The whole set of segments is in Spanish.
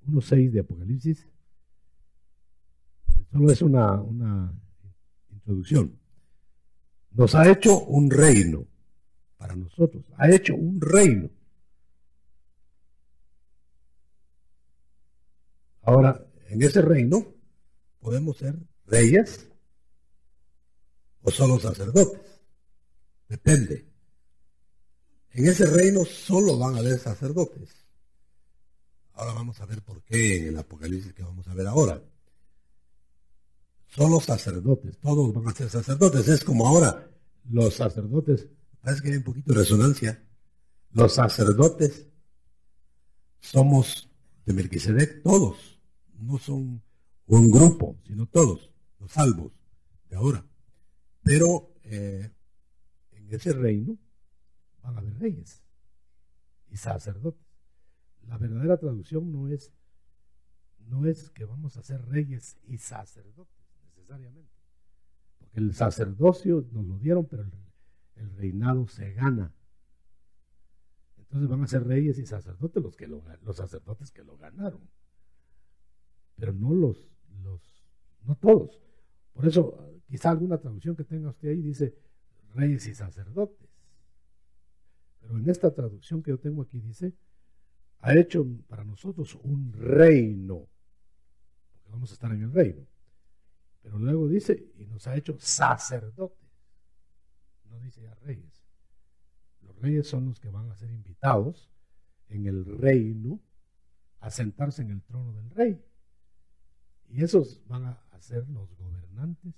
1:6 de Apocalipsis, solo es una introducción. Nos ha hecho un reino para nosotros, ha hecho un reino. Ahora, en ese reino podemos ser reyes o solo sacerdotes, depende. En ese reino solo van a haber sacerdotes. Ahora vamos a ver por qué en el Apocalipsis que vamos a ver ahora. Solo sacerdotes, todos van a ser sacerdotes. Es como ahora los sacerdotes, parece que hay un poquito de resonancia. Los sacerdotes somos de Melquisedec, todos. No son un grupo, sino todos, los salvos de ahora. Pero en ese reino van a haber reyes y sacerdotes. La verdadera traducción no es que vamos a ser reyes y sacerdotes necesariamente, porque el sacerdocio nos lo dieron, pero el reinado se gana. Entonces van a ser reyes y sacerdotes los sacerdotes que lo ganaron, pero no no todos. Por eso quizá alguna traducción que tenga usted ahí dice reyes y sacerdotes, pero en esta traducción que yo tengo aquí dice ha hecho para nosotros un reino, porque vamos a estar en el reino. Pero luego dice, y nos ha hecho sacerdotes. No dice ya reyes. Los reyes son los que van a ser invitados en el reino a sentarse en el trono del rey. Y esos van a ser los gobernantes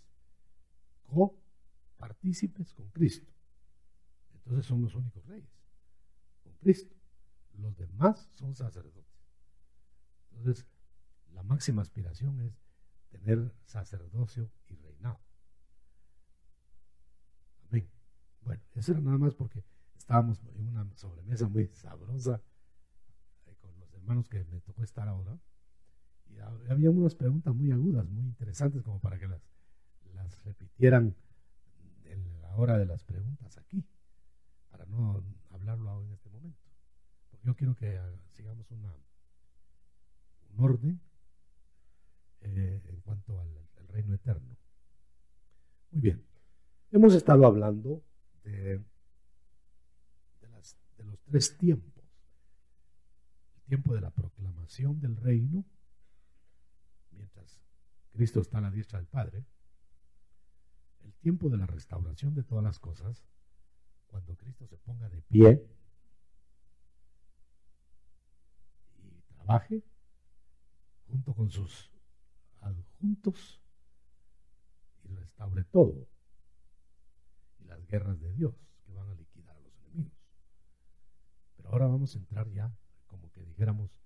copartícipes con Cristo. Entonces son los únicos reyes, con Cristo. Los demás son sacerdotes. Entonces, la máxima aspiración es tener sacerdocio y reinado. Amén. Bueno, eso era nada más porque estábamos en una sobremesa muy sabrosa con los hermanos que me tocó estar ahora. Y había unas preguntas muy agudas, muy interesantes, como para que las repitieran en la hora de las preguntas aquí, para no hablarlo ahora en este momento. Yo quiero que sigamos un orden en cuanto al reino eterno. Muy bien. Hemos estado hablando de los 3 tiempos. El tiempo de la proclamación del reino, mientras Cristo está a la diestra del Padre. El tiempo de la restauración de todas las cosas, cuando Cristo se ponga de pie trabaje junto con sus adjuntos y restaure todo, y las guerras de Dios que van a liquidar a los enemigos. Pero ahora vamos a entrar ya, como que dijéramos,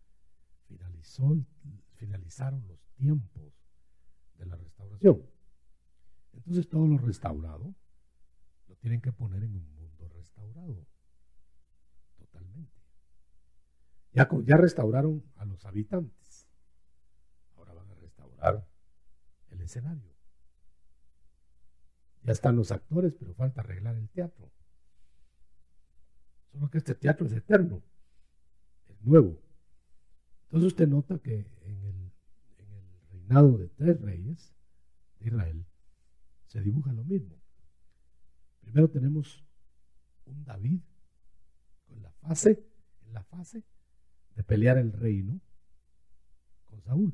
finalizaron los tiempos de la restauración. Entonces todo lo restaurado lo tienen que poner en un mundo restaurado totalmente. Ya restauraron a los habitantes. Ahora van a restaurar el escenario. Ya están los actores, pero falta arreglar el teatro. Solo que este teatro es eterno, es nuevo. Entonces usted nota que en el reinado de 3 reyes de Israel se dibuja lo mismo. Primero tenemos un David en la fase de pelear el reino con Saúl.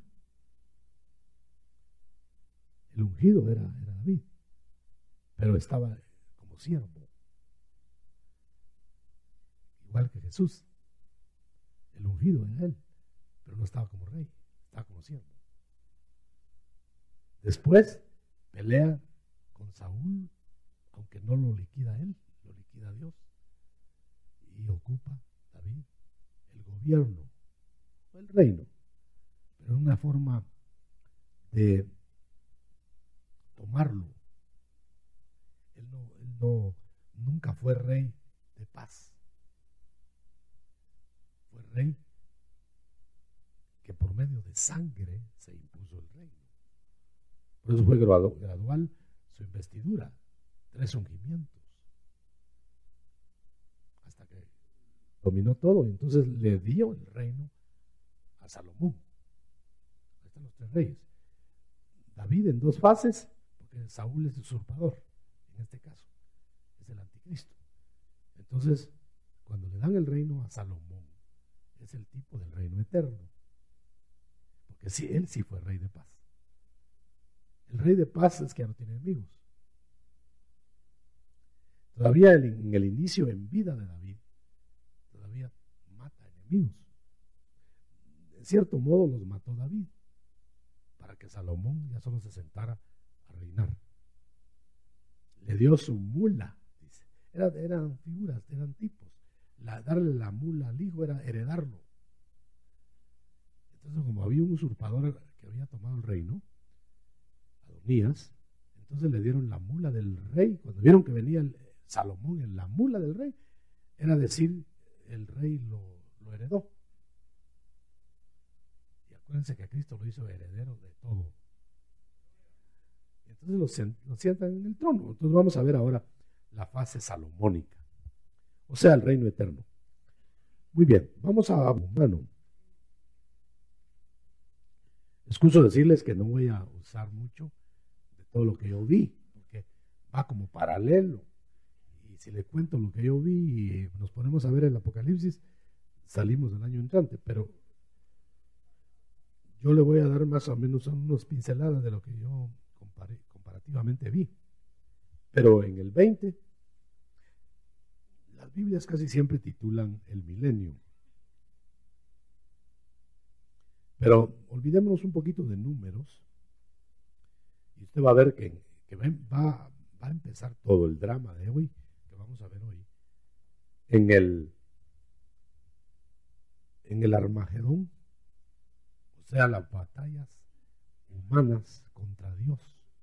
El ungido era David, pero estaba como siervo, igual que Jesús. El ungido era él, pero no estaba como rey, estaba como siervo. Después pelea con Saúl, aunque no lo liquida él, lo liquida Dios, y ocupa David el gobierno o el reino, pero en una forma de tomarlo. Él nunca fue rey de paz. Fue rey que por medio de sangre se impuso el reino. Por eso fue gradual su investidura, 3 ungimientos, hasta que dominó todo, y entonces le dio el reino a Salomón, están los tres reyes. David en dos fases, porque Saúl es usurpador, en este caso, es el anticristo. Entonces, cuando le dan el reino a Salomón, es el tipo del reino eterno, porque sí, él sí fue rey de paz. El rey de paz es que ya no tiene enemigos. Todavía en el inicio, en vida de David, todavía mata enemigos. En cierto modo los mató David, para que Salomón ya solo se sentara a reinar. Le dio su mula, dice. Eran figuras, eran tipos. Darle la mula al hijo era heredarlo. Entonces, como había un usurpador que había tomado el reino, Adonías, entonces le dieron la mula del rey. Cuando vieron que venía Salomón en la mula del rey, era decir, el rey lo heredó. Y acuérdense que Cristo lo hizo heredero de todo. Entonces lo sientan en el trono. Entonces vamos a ver ahora la fase salomónica, o sea, el reino eterno. Muy bien, vamos a bueno, excuso decirles que no voy a usar mucho de todo lo que yo vi, porque va como paralelo. Y si le cuento lo que yo vi y nos ponemos a ver el Apocalipsis, salimos del año entrante, pero yo le voy a dar más o menos unas pinceladas de lo que yo comparativamente vi. Pero en el 20, las Biblias casi siempre titulan el milenio. Pero olvidémonos un poquito de números y usted va a ver que va a empezar todo el drama de hoy, que vamos a ver hoy, en el Armagedón, o sea, las batallas humanas contra Dios,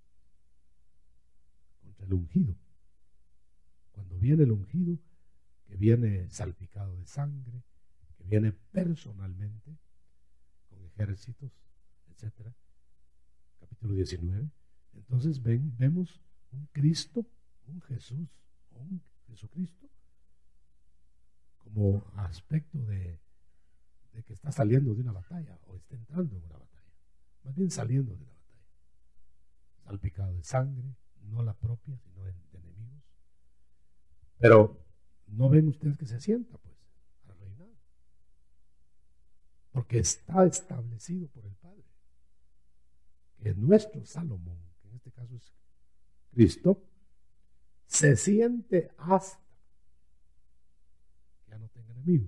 contra el ungido. Cuando viene el ungido, que viene salpicado de sangre, que viene personalmente, con ejércitos, etcétera, capítulo 19, entonces vemos un Cristo, un Jesús, un Jesucristo, como aspecto de que está saliendo de una batalla, o está entrando en una batalla, más bien saliendo de una batalla, salpicado de sangre, no la propia, sino de enemigos. Pero no ven ustedes que se sienta, pues, a reinar, porque está establecido por el Padre, que nuestro Salomón, que en este caso es Cristo, se siente hasta que ya no tenga enemigos.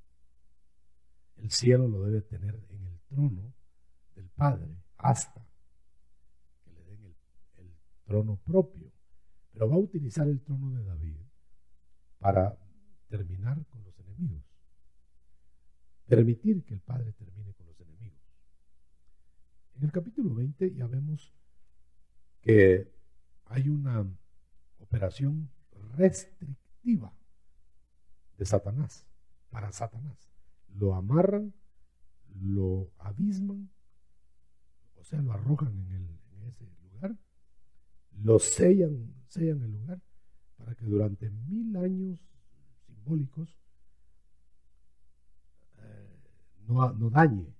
El cielo lo debe tener en el trono del Padre hasta que le den el trono propio, pero va a utilizar el trono de David para terminar con los enemigos, permitir que el Padre termine con los enemigos. En el capítulo 20 ya vemos que hay una operación restrictiva de Satanás, para Satanás. Lo amarran, lo abisman, o sea, lo arrojan en ese lugar, lo sellan el lugar, para que durante 1000 años simbólicos no dañe,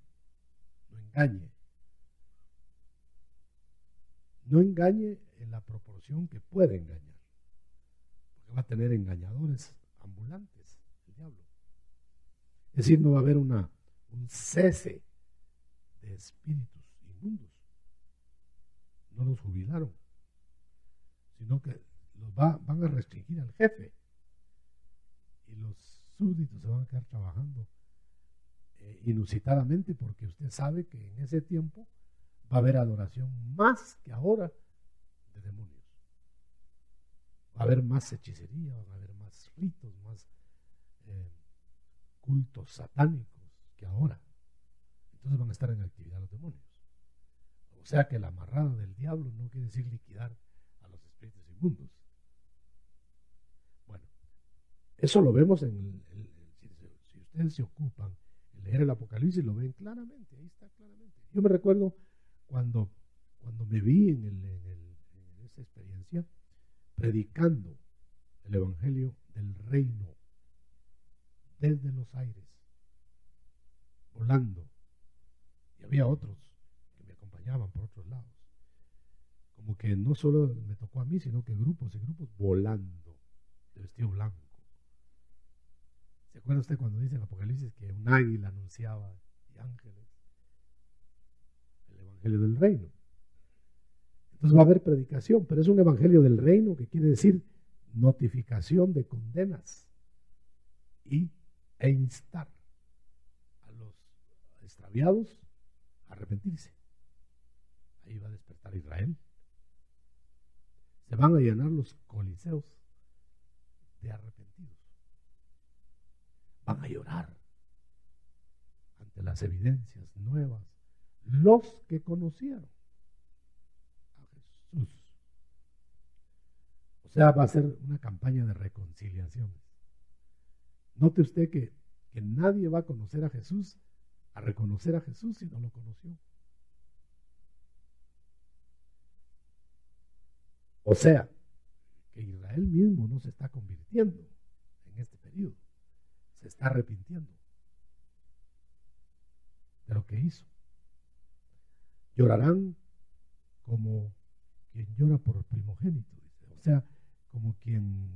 no engañe en la proporción que puede engañar, porque va a tener engañadores ambulantes, el diablo. Es decir, no va a haber un cese de espíritus inmundos, no los jubilaron, sino que van a restringir al jefe y los súbditos se van a quedar trabajando inusitadamente, porque usted sabe que en ese tiempo va a haber adoración más que ahora de demonios. Va a haber más hechicería, va a haber más ritos, más cultos satánicos que ahora. Entonces van a estar en actividad los demonios. O sea que la amarrada del diablo no quiere decir liquidar a los espíritus inmundos. Bueno, eso lo vemos si ustedes se ocupan en leer el Apocalipsis, lo ven claramente, ahí está claramente. Yo me recuerdo cuando me vi en esa experiencia predicando el Evangelio del Reino desde los aires, volando, y había otros acompañaban por otros lados. Como que no solo me tocó a mí, sino que grupos y grupos volando de vestido blanco. ¿Se acuerda usted cuando dice en Apocalipsis que un águila anunciaba y ángeles el evangelio del reino? Entonces va a haber predicación, pero es un evangelio del reino que quiere decir notificación de condenas e instar a los extraviados a arrepentirse. Ahí va a despertar Israel. Se van a llenar los coliseos de arrepentidos. Van a llorar ante las evidencias nuevas los que conocieron a Jesús. O sea, va a ser una campaña de reconciliación. Note usted que nadie va a conocer a Jesús, a reconocer a Jesús si no lo conoció. O sea, que Israel mismo no se está convirtiendo en este periodo, se está arrepintiendo de lo que hizo. Llorarán como quien llora por el primogénito, dice. O sea, como quien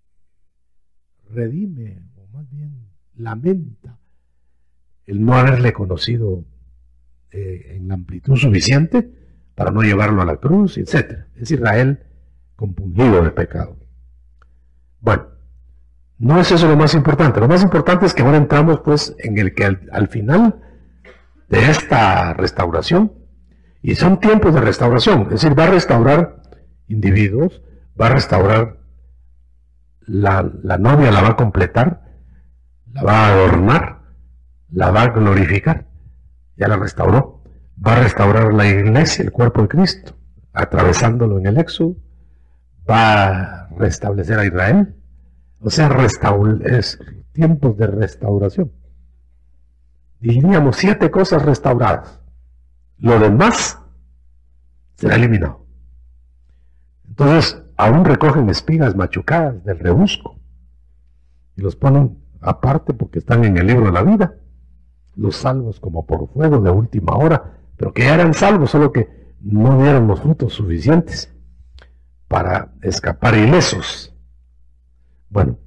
redime, o más bien lamenta, el no haberle conocido en la amplitud suficiente para no llevarlo a la cruz, etc. Es Israel compungido de pecado. Bueno, no es eso lo más importante. Lo más importante es que ahora entramos pues en el que al final de esta restauración, y son tiempos de restauración, es decir, va a restaurar individuos, va a restaurar la novia, la va a completar, la va a adornar, la va a glorificar, ya la restauró, va a restaurar la iglesia, el cuerpo de Cristo, atravesándolo en el Éxodo, va a restablecer a Israel, o sea, es tiempos de restauración. Diríamos 7 cosas restauradas, lo demás será eliminado. Entonces, aún recogen espigas machucadas del rebusco y los ponen aparte porque están en el libro de la vida, los salvos como por fuego de última hora, pero que ya eran salvos, solo que no dieron los frutos suficientes para escapar ilesos. Bueno,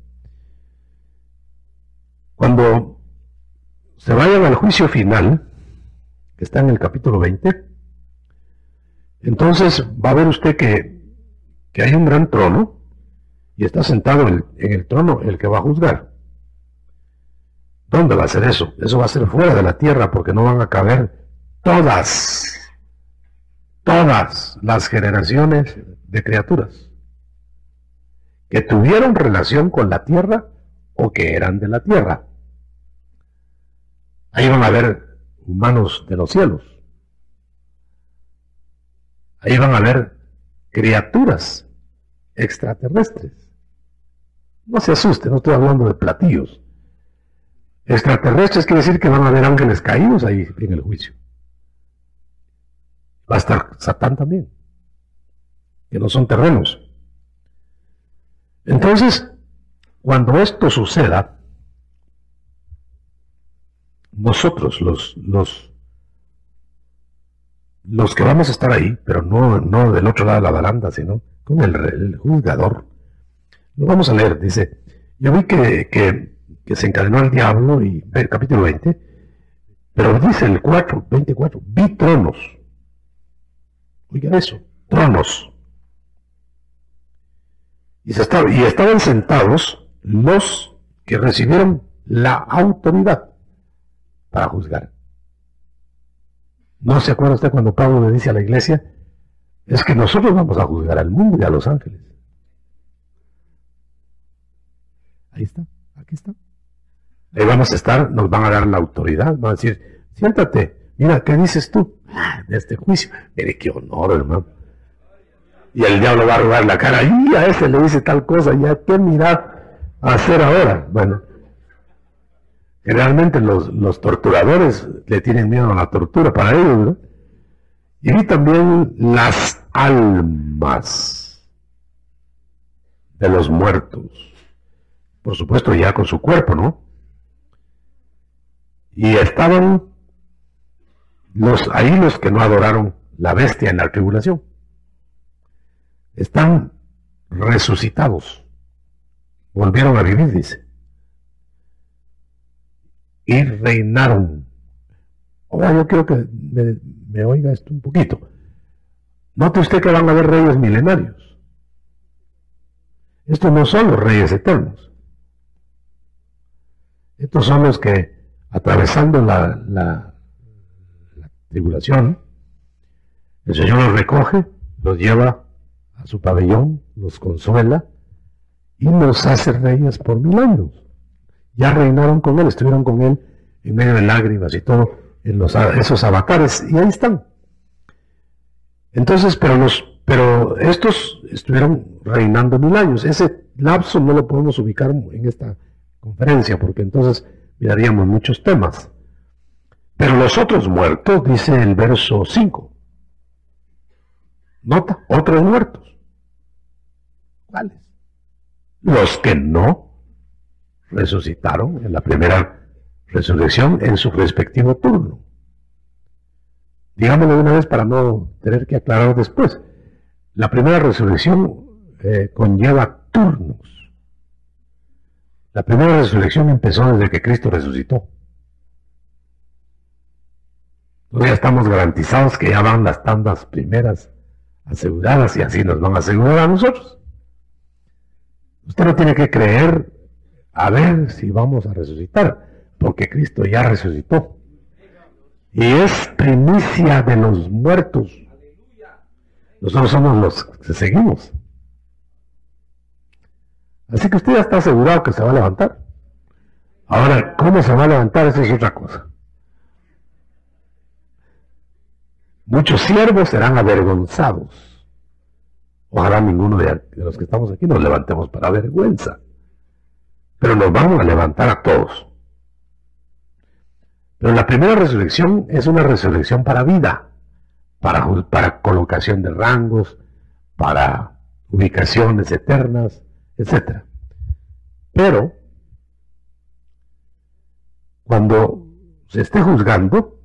cuando se vayan al juicio final, que está en el capítulo 20, entonces va a ver usted que hay un gran trono y está sentado en el trono el que va a juzgar. ¿Dónde va a ser eso? Eso va a ser fuera de la tierra, porque no van a caber todas las generaciones de criaturas que tuvieron relación con la tierra o que eran de la tierra. Ahí van a haber humanos de los cielos. Ahí van a haber criaturas extraterrestres. No se asuste, no estoy hablando de platillos. Extraterrestres quiere decir que van a haber ángeles caídos ahí en el juicio. Va a estar Satán también, que no son terrenos. Entonces, cuando esto suceda, nosotros, los que vamos a estar ahí, pero no del otro lado de la baranda, sino con el juzgador, lo vamos a leer. Dice, yo vi que se encadenó el diablo, y el capítulo 20, pero dice el 24, vi tronos. Oigan eso, tronos. Y estaban sentados los que recibieron la autoridad para juzgar. ¿No se acuerda usted cuando Pablo le dice a la iglesia? Es que nosotros vamos a juzgar al mundo y a los ángeles. Ahí está, aquí está. Ahí vamos a estar, nos van a dar la autoridad, van a decir, siéntate, mira, ¿qué dices tú? De este juicio. Mire, qué honor, hermano. Y el diablo va a robar la cara, y a ese le dice tal cosa, ya qué mirar a hacer ahora. Bueno, generalmente los torturadores le tienen miedo a la tortura para ellos, ¿no? Y vi también las almas de los muertos, por supuesto ya con su cuerpo, ¿no? Y estaban ahí los que no adoraron la bestia en la tribulación. Están resucitados. Volvieron a vivir, dice. Y reinaron. Ahora yo quiero que me oiga esto un poquito. Note usted que van a haber reyes milenarios. Estos no son los reyes eternos. Estos son los que, atravesando la tribulación, el Señor los recoge, los lleva a su pabellón, los consuela y los hace reyes por 1000 años. Ya reinaron con Él, estuvieron con Él en medio de lágrimas y todo, en esos avatares, y ahí están. Entonces, pero estos estuvieron reinando 1000 años. Ese lapso no lo podemos ubicar en esta conferencia, porque entonces miraríamos muchos temas. Pero los otros muertos, dice el verso 5. Nota, otros muertos. ¿Cuáles? Los que no resucitaron en la primera resurrección en su respectivo turno. Digámoslo de una vez para no tener que aclarar después. La primera resurrección conlleva turnos. La primera resurrección empezó desde que Cristo resucitó. Entonces ya estamos garantizados que ya van las tandas primeras aseguradas y así nos van a asegurar a nosotros. Usted no tiene que creer a ver si vamos a resucitar, porque Cristo ya resucitó. Y es primicia de los muertos. Nosotros somos los que seguimos. Así que usted ya está asegurado que se va a levantar. Ahora, ¿cómo se va a levantar? Eso es otra cosa. Muchos siervos serán avergonzados. Ojalá ninguno de los que estamos aquí nos levantemos para vergüenza. Pero nos vamos a levantar a todos. Pero la primera resurrección es una resurrección para vida, para colocación de rangos, para ubicaciones eternas, etc. Pero, cuando se esté juzgando,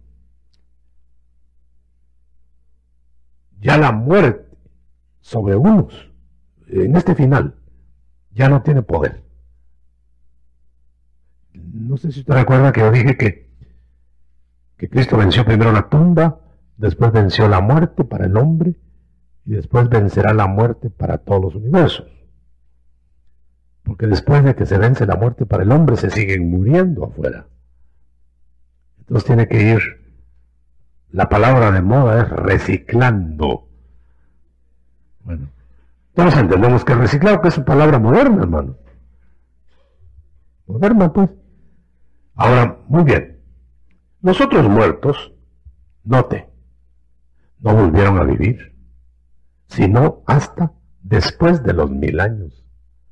ya la muerte sobre unos, en este final, ya no tiene poder. No sé si usted recuerda que yo dije que Cristo venció primero la tumba, después venció la muerte para el hombre, y después vencerá la muerte para todos los universos. Porque después de que se vence la muerte para el hombre, se siguen muriendo afuera. Entonces tiene que ir, la palabra de moda es reciclando. Bueno, todos entendemos que reciclar que es una palabra moderna, hermano. Moderna, pues. Ahora, muy bien. Los otros muertos, note, no volvieron a vivir, sino hasta después de los 1000 años.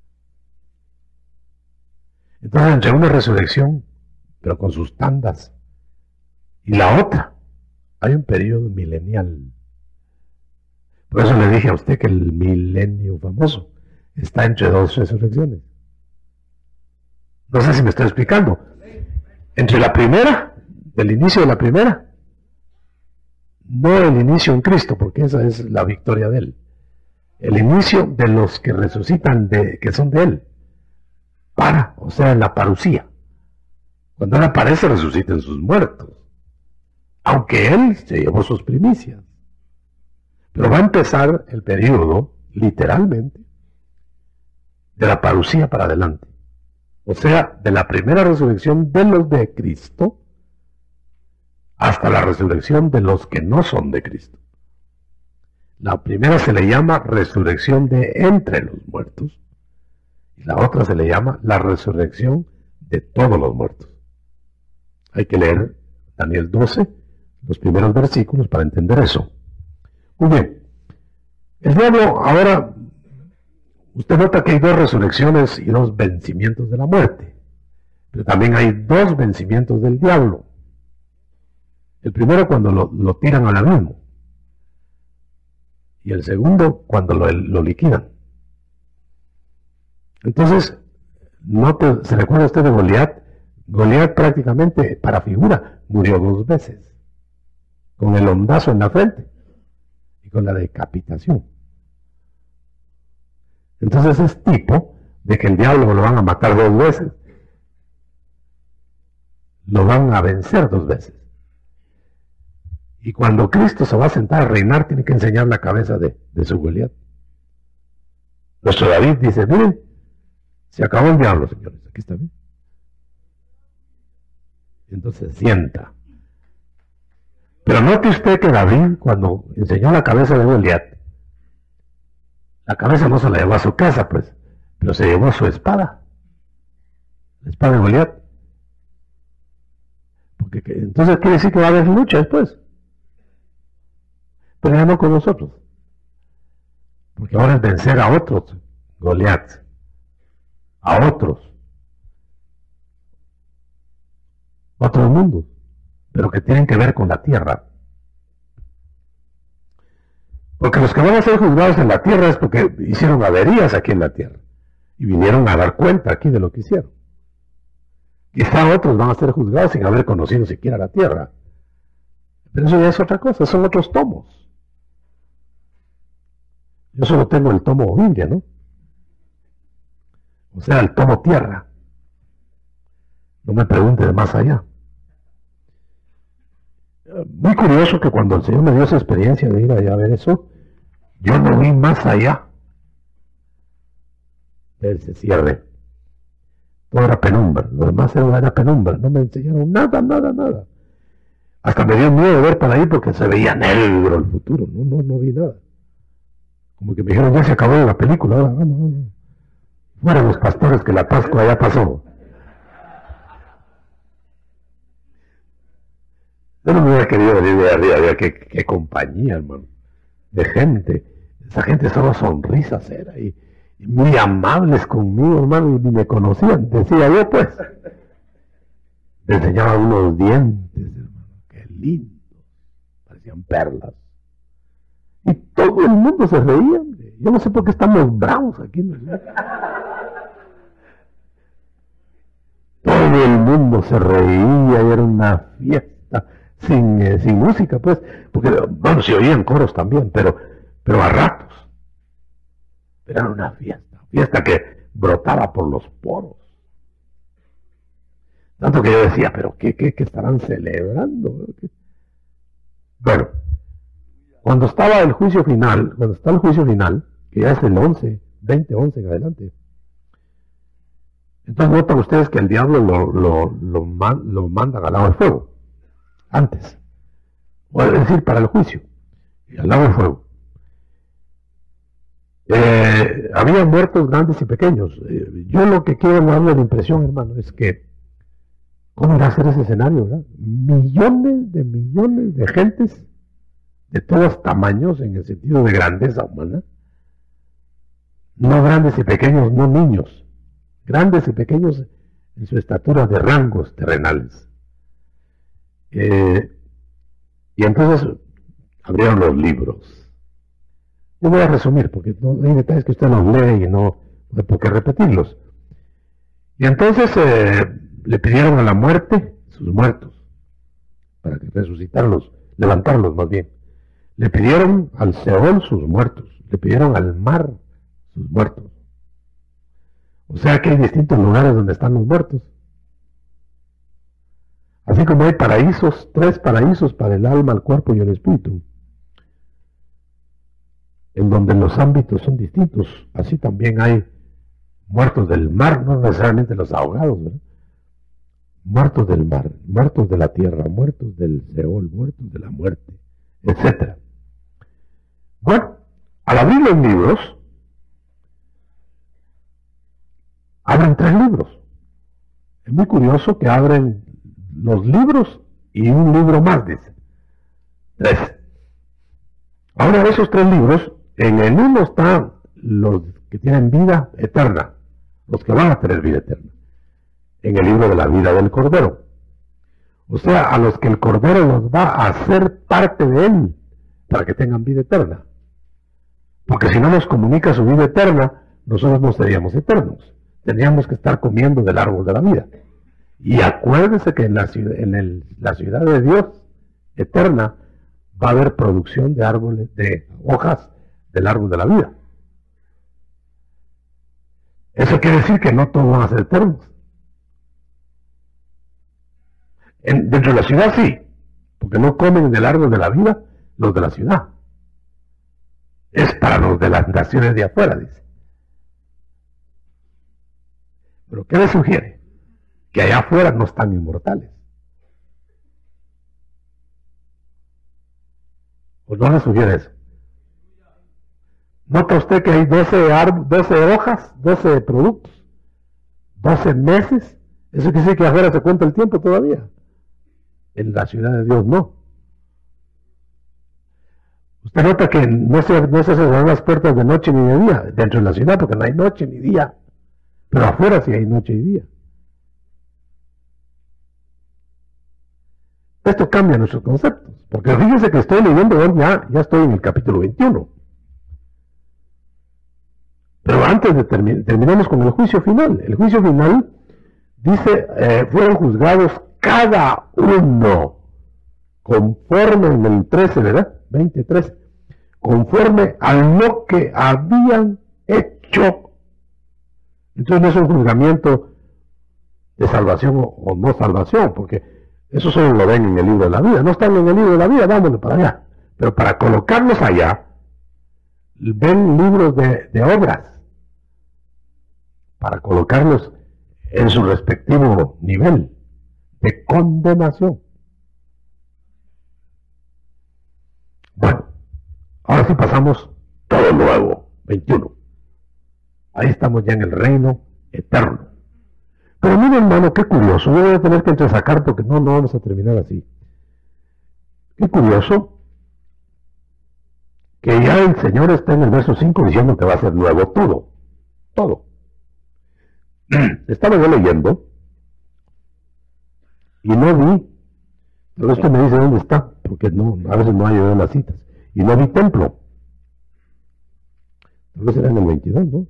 Entonces, entre una resurrección, pero con sus tandas, y la otra, hay un periodo milenial. Por eso le dije a usted que el milenio famoso está entre 2 resurrecciones. No sé si me estoy explicando. Entre la primera, del inicio de la primera, no el inicio en Cristo, porque esa es la victoria de Él. El inicio de los que resucitan, que son de Él. O sea, la parucía. Cuando Él aparece, resucitan sus muertos. Aunque Él se llevó sus primicias. Pero va a empezar el periodo, literalmente, de la parucía para adelante. O sea, de la primera resurrección de los de Cristo hasta la resurrección de los que no son de Cristo. La primera se le llama resurrección de entre los muertos y la otra se le llama la resurrección de todos los muertos. Hay que leer Daniel 12, los primeros versículos para entender eso. Muy bien. El diablo ahora, usted nota que hay 2 resurrecciones y 2 vencimientos de la muerte, pero también hay 2 vencimientos del diablo. El primero cuando lo tiran al abismo y el segundo cuando lo liquidan. Entonces, ¿se recuerda usted de Goliat? Goliat prácticamente, para figura, murió 2 veces con el hondazo en la frente. con la decapitación. Entonces es tipo de que el diablo lo van a matar 2 veces. Lo van a vencer 2 veces. Y cuando Cristo se va a sentar a reinar, tiene que enseñar la cabeza de su Goliat. Nuestro David dice, miren, se acabó el diablo, señores, aquí está bien. Entonces sienta. Pero note usted que David, cuando enseñó la cabeza de Goliat, la cabeza no se la llevó a su casa, pues, pero se llevó su espada. La espada de Goliat. Porque entonces quiere decir que va a haber lucha después. Pero ya no con nosotros. Porque ahora es vencer a otros Goliat. A otros mundos, pero que tienen que ver con la tierra. Porque los que van a ser juzgados en la tierra es porque hicieron averías aquí en la tierra y vinieron a dar cuenta aquí de lo que hicieron. Quizá otros van a ser juzgados sin haber conocido siquiera la tierra. Pero eso ya es otra cosa, son otros tomos. Yo solo tengo el tomo Biblia, ¿no? O sea, el tomo tierra. No me pregunte de más allá. Muy curioso que cuando el Señor me dio esa experiencia de ir allá a ver eso, yo no vi más allá de ese cierre. Todo era penumbra, lo demás era penumbra, no me enseñaron nada. Hasta me dio miedo de ver para ahí porque se veía negro el futuro, no vi nada. Como que me dijeron, ya se acabó la película, ahora vamos. Fueron los pastores que la Pascua ya pasó. Yo no me hubiera querido venir de arriba, qué compañía, hermano, de gente. Esa gente solo sonrisas era y muy amables conmigo, hermano, y ni me conocían, decía yo, pues. Me enseñaban unos dientes, hermano, qué lindos, parecían perlas. Y todo el mundo se reía. Yo no sé por qué estamos bravos aquí. Todo el mundo se reía y era una fiesta sin música, pues. Porque, bueno, se oían coros también, pero a ratos. Pero era una fiesta que brotaba por los poros. Tanto que yo decía, pero ¿qué estarán celebrando? Bueno, cuando está el juicio final, que ya es el 2011 en adelante, entonces notan ustedes que el diablo lo mandan al lago de fuego, antes, o es decir, para el juicio, y al lago de fuego. Había muertos grandes y pequeños. Yo lo que quiero darle la impresión, hermano, es que, ¿cómo irá a ser ese escenario, verdad? Millones de gentes, de todos tamaños, en el sentido de grandeza humana, no grandes y pequeños, no niños, grandes y pequeños en su estatura de rangos terrenales. Y entonces abrieron los libros. Yo voy a resumir, porque no hay detalles que usted los lee y no hay por qué repetirlos. Y entonces le pidieron a la muerte sus muertos, para que resucitarlos, levantarlos más bien. Le pidieron al Seol sus muertos, le pidieron al mar sus muertos. O sea que hay distintos lugares donde están los muertos. Así como hay paraísos, 3 paraísos para el alma, el cuerpo y el espíritu, en donde los ámbitos son distintos. Así también hay muertos del mar, no necesariamente los ahogados, ¿verdad? Muertos del mar, muertos de la tierra, muertos del Seol, muertos de la muerte, etc. Bueno, al abrir los libros, abren 3 libros. Es muy curioso que abren los libros y un libro más, dice. 3. Ahora, esos 3 libros, en el uno están los que tienen vida eterna, los que van a tener vida eterna, en el libro de la vida del Cordero. O sea, a los que el Cordero los va a hacer parte de él, para que tengan vida eterna. Porque si no nos comunica su vida eterna, nosotros no seríamos eternos. Tendríamos que estar comiendo del árbol de la vida. Y acuérdense que en la ciudad de Dios eterna va a haber producción de árboles, de hojas del árbol de la vida. Eso quiere decir que no todos van a ser eternos. Dentro de la ciudad sí, porque no comen del árbol de la vida los de la ciudad. Es para los de las naciones de afuera, dice. Pero ¿qué le sugiere? Que allá afuera no están inmortales. ¿O no le sugiere eso? ¿Nota usted que hay 12 hojas, 12 productos, 12 meses? Eso quiere decir que afuera se cuenta el tiempo todavía. En la ciudad de Dios no. Usted nota que no se cerran las puertas de noche ni de día dentro de la ciudad, porque no hay noche ni día. Pero afuera sí hay noche y día. Esto cambia nuestros conceptos, porque fíjense que estoy leyendo, ya estoy en el capítulo 21. Pero antes de terminamos con el juicio final. El juicio final dice, fueron juzgados cada uno conforme, en el 13, ¿verdad? 23, conforme a lo que habían hecho. Entonces no es un juzgamiento de salvación o no salvación, porque eso solo lo ven en el libro de la vida. No están en el libro de la vida, vámonos para allá. Pero para colocarlos allá, ven libros de obras, para colocarlos en su respectivo nivel de condenación. Bueno, ahora sí pasamos todo nuevo, 21. Ahí estamos ya en el reino eterno. Pero mire, hermano, qué curioso. Yo voy a tener que entresacar porque no vamos a terminar así. Qué curioso que ya el Señor está en el verso 5 diciendo que va a ser nuevo todo. Todo. Estaba yo leyendo y no vi, pero usted me dice dónde está, porque a veces no hay yo las citas, y no vi templo. Tal vez era en el 22, ¿no?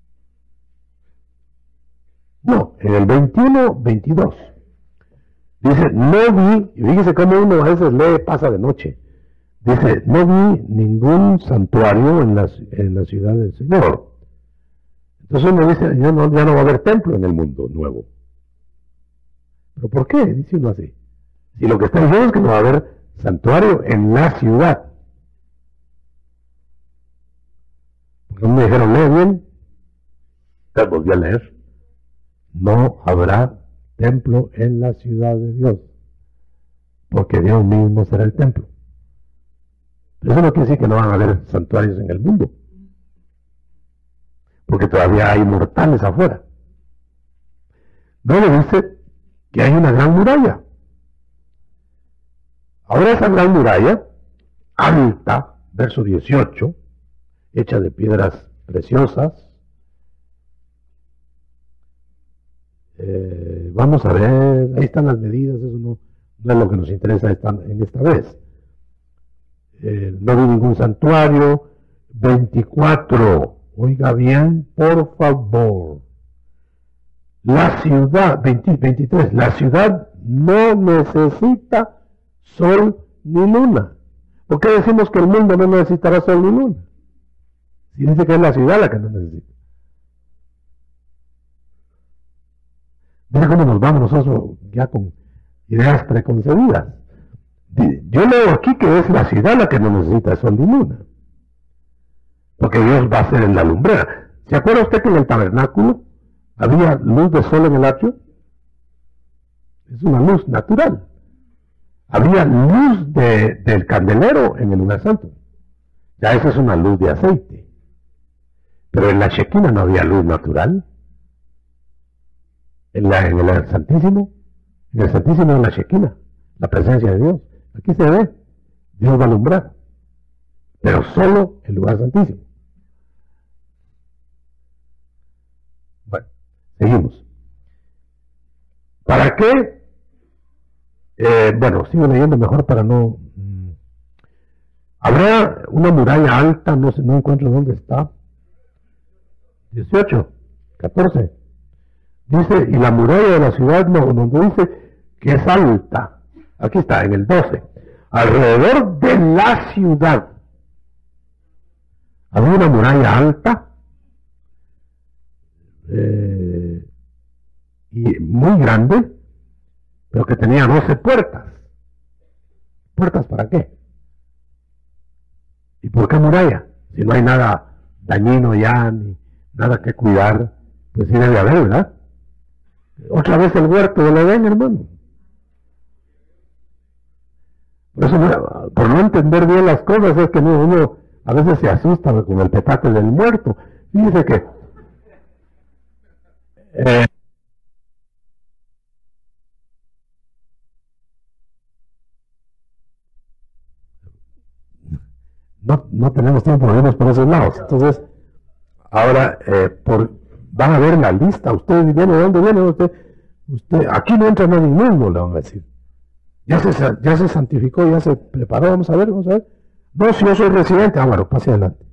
No, en el 21, 22. Dice, no vi, y fíjese cómo uno a veces lee, pasa de noche. Dice, no vi ningún santuario en la ciudad del Señor. Entonces uno dice, ya no va a haber templo en el mundo nuevo. ¿Pero por qué? Dice uno así. Si lo que está diciendo es que no va a haber santuario en la ciudad. Porque me dijeron, lee bien. Entonces volví a leer. No habrá templo en la ciudad de Dios, porque Dios mismo será el templo. Pero eso no quiere decir que no van a haber santuarios en el mundo, porque todavía hay mortales afuera. Luego dice que hay una gran muralla. Ahora esa gran muralla, alta, verso 18, hecha de piedras preciosas. Vamos a ver, ahí están las medidas, eso no es lo que nos interesa en esta vez. No vi ningún santuario. 24, oiga bien, por favor. La ciudad, 23, la ciudad no necesita sol ni luna. ¿Por qué decimos que el mundo no necesitará sol ni luna? Si dice que es la ciudad la que no necesita. Mira cómo nos vamos nosotros ya con ideas preconcebidas. Yo leo aquí que es la ciudad la que no necesita sol ni luna, porque Dios va a ser en la lumbrera. ¿Se acuerda usted que en el tabernáculo había luz de sol en el atrio? Es una luz natural. Había luz del candelero en el lugar santo. Ya esa es una luz de aceite. Pero en la Shekinah no había luz natural. En el Santísimo, en la Shekinah, la presencia de Dios. Aquí se ve, Dios va a alumbrar, pero solo el lugar santísimo. Bueno, seguimos. ¿Para qué? Bueno, sigo leyendo mejor para no... Habrá una muralla alta, no encuentro dónde está. 18, 14. Dice, y la muralla de la ciudad, donde dice que es alta. Aquí está, en el 12. alrededor de la ciudad había una muralla alta y muy grande, pero que tenía 12 puertas. ¿Puertas para qué? ¿Y por qué muralla? Si no hay nada dañino ya, ni nada que cuidar, pues sí debe haber, ¿verdad? Otra vez el huerto del Edén, hermano. Por eso, por no entender bien las cosas, es que uno a veces se asusta con el petate del muerto. Fíjese que no tenemos tiempo de irnos por esos lados. Entonces, ahora van a ver la lista. ¿Usted viene de dónde viene? Usted aquí no entra nadie inmundo, le van a decir. Ya se santificó, ya se preparó, vamos a ver. No, si yo soy residente, bueno, pase adelante.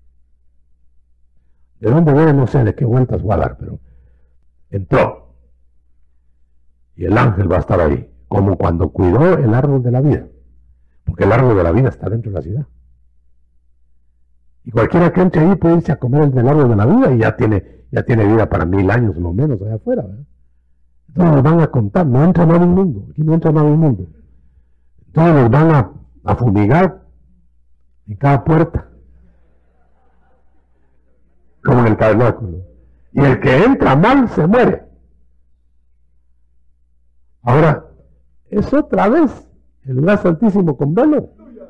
¿De dónde viene? No sé, de qué vueltas voy a dar, pero entró. Y el ángel va a estar ahí, como cuando cuidó el árbol de la vida. Porque el árbol de la vida está dentro de la ciudad. Y cualquiera que entre ahí puede irse a comer del árbol de la vida y ya tiene vida para 1000 años lo menos allá afuera, ¿verdad? Entonces nos van a contar, no entra nada inmundo, aquí no entra nada inmundo. Entonces nos van a fumigar en cada puerta, como en el tabernáculo. Y el que entra mal se muere. Ahora, es otra vez el lugar santísimo con velo.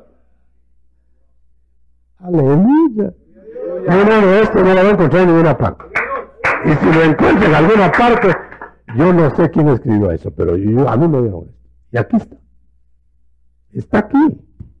Aleluya. No, esto no lo voy a encontrar en ninguna parte. Y si lo encuentro en alguna parte, yo no sé quién escribió eso, pero a mí me dieron esto. Y aquí está. Está aquí.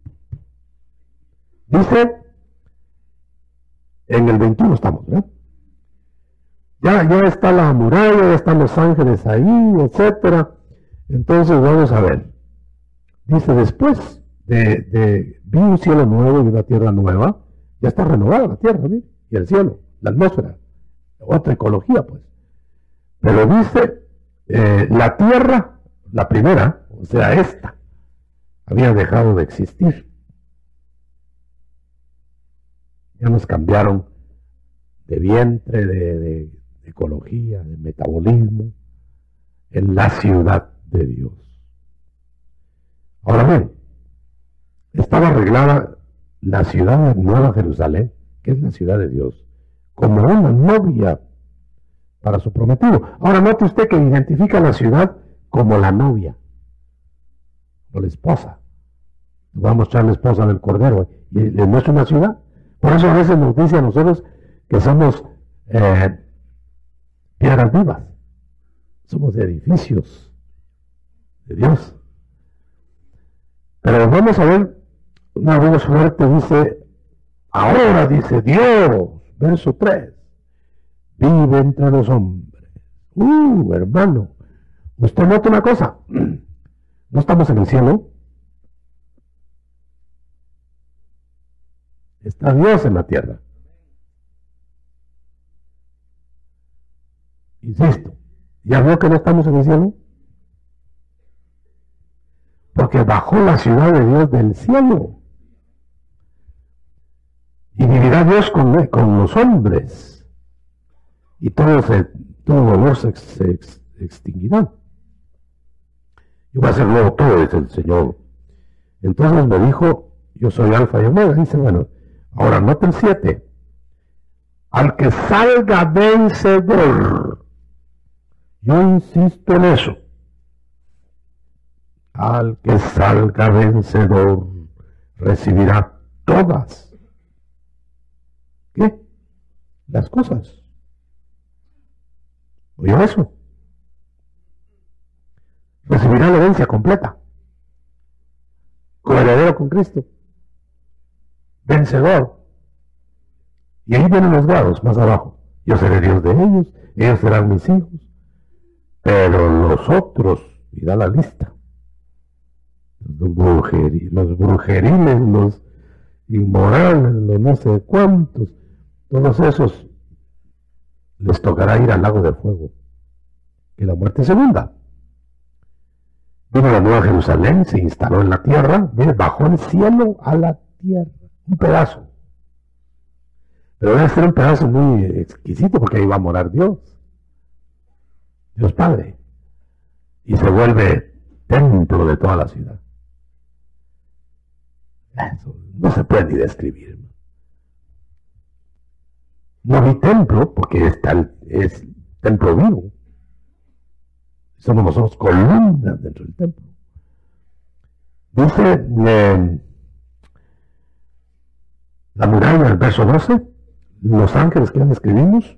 Dice, en el 21 estamos, ¿verdad? Ya está la muralla, ya están los ángeles ahí, etcétera. Entonces vamos a ver. Dice, después vi un cielo nuevo y una tierra nueva. Ya está renovada la tierra, ¿sí? Y el cielo, la atmósfera, otra ecología, pues. Pero dice, la tierra, la primera, o sea, esta, había dejado de existir. Ya nos cambiaron de vientre, de ecología, de metabolismo, en la ciudad de Dios. Ahora bien, estaba arreglada la ciudad de Nueva Jerusalén, que es la ciudad de Dios, como una novia para su prometido. Ahora note usted que identifica la ciudad como la novia, o la esposa. Le voy a mostrar la esposa del Cordero, y le muestra una ciudad. Por eso a veces nos dice a nosotros que somos piedras vivas, somos edificios de Dios. Pero vamos a ver una voz fuerte, dice, ahora dice Dios, verso 3, vive entre los hombres. Hermano, usted nota una cosa, no estamos en el cielo, está Dios en la tierra. Insisto, ¿ya vio que no estamos en el cielo? Porque bajó la ciudad de Dios del cielo. Y vivirá Dios con los hombres. Y todo dolor se extinguirá. Yo voy a hacer nuevo todo, dice el Señor. Entonces me dijo, yo soy Alfa y Omega. Dice, bueno, ahora nota el 7. Al que salga vencedor. Yo insisto en eso. Al que salga vencedor recibirá todas. ¿Qué? Las cosas. ¿Oyó eso? Recibirá la herencia completa. Coheredero con Cristo. Vencedor. Y ahí vienen los grados más abajo. Yo seré Dios de ellos serán mis hijos. Pero los otros, y da la lista. Los brujeriles, los inmorales, los no sé cuántos, todos esos les tocará ir al lago de fuego, que la muerte segunda. Vino la Nueva Jerusalén, se instaló en la tierra, mire, bajó el cielo a la tierra, un pedazo. Pero debe ser un pedazo muy exquisito porque ahí va a morar Dios, Dios Padre, y se vuelve templo de toda la ciudad. Eso no se puede ni describir. No vi templo porque es templo vivo. Somos nosotros columnas dentro del templo. Dice la muralla, el verso 12, los ángeles que ya describimos,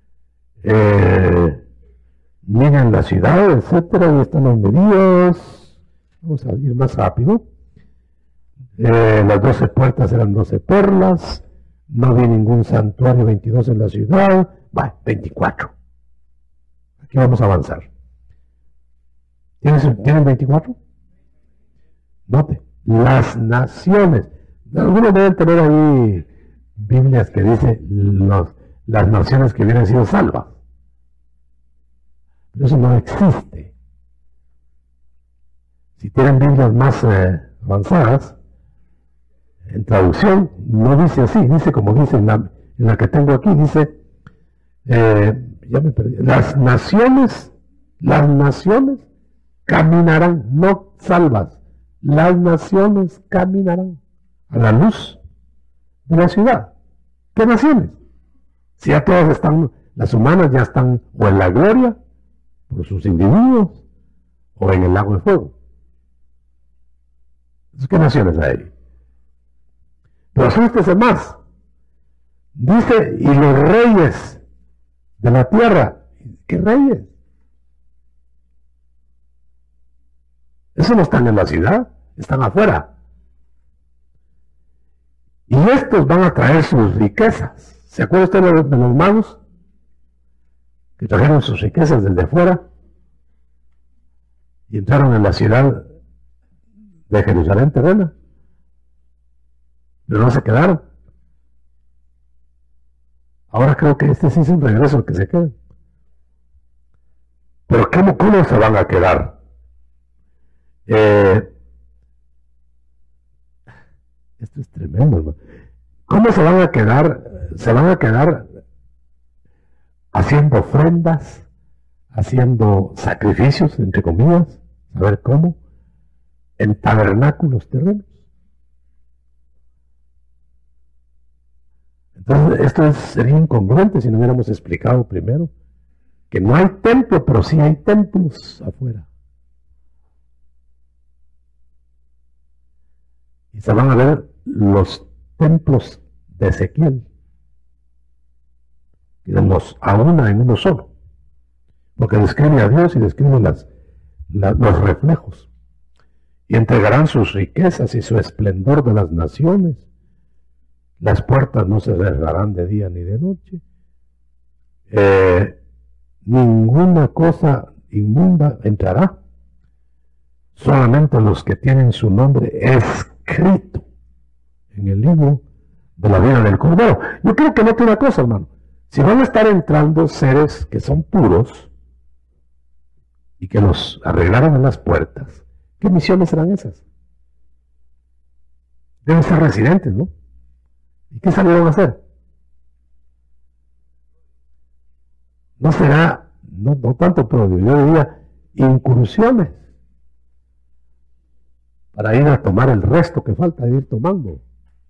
miran la ciudad, etcétera, y están los medios. Vamos a ir más rápido. Las 12 puertas eran 12 perlas, no había ningún santuario, 22 en la ciudad, 24. Aquí vamos a avanzar. ¿Tienen 24? Note, las naciones. Algunos deben tener ahí Biblias que dice las naciones que hubieran sido salvas. Pero eso no existe. Si tienen Biblias más avanzadas, en traducción no dice así, dice como dice en la que tengo aquí, dice, ya me perdí, las naciones caminarán, no salvas, las naciones caminarán a la luz de la ciudad. ¿Qué naciones? Si ya todas están, las humanas ya están o en la gloria por sus individuos o en el lago de fuego. Entonces, ¿qué naciones hay? Pero asústese más. Dice, y los reyes de la tierra. ¿Qué reyes? Esos no están en la ciudad, están afuera. Y estos van a traer sus riquezas. ¿Se acuerda usted de los magos? Que trajeron sus riquezas desde afuera y entraron en la ciudad de Jerusalén terrena. Pero no se quedaron. Ahora creo que este sí es un regreso que se queden. Pero ¿cómo se van a quedar? Esto es tremendo, hermano. ¿Cómo se van a quedar? Se van a quedar haciendo ofrendas, haciendo sacrificios, entre comillas, a ver cómo, en tabernáculos terrenos. Entonces, esto sería incongruente si no hubiéramos explicado primero que no hay templo, pero sí hay templos afuera. Y se van a ver los templos de Ezequiel, que los aúna en uno solo, porque describe a Dios y describe los reflejos, y entregarán sus riquezas y su esplendor de las naciones. Las puertas no se cerrarán de día ni de noche. Ninguna cosa inmunda entrará. Solamente los que tienen su nombre escrito en el libro de la vida del Cordero. Yo creo que note una cosa, hermano. Si van a estar entrando seres que son puros y que los arreglaron en las puertas, ¿qué misiones serán esas? Deben ser residentes, ¿no? ¿Y qué salieron a hacer? No será, no tanto propio, yo diría incursiones para ir a tomar el resto que falta de ir tomando.